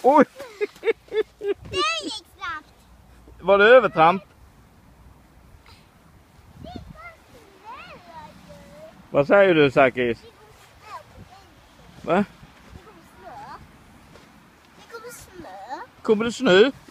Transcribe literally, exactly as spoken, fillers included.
Oj! Det gick snabbt. Var det övertramp? Vad säger du, Sakis? Va? Det kommer snö. Kommer det snö?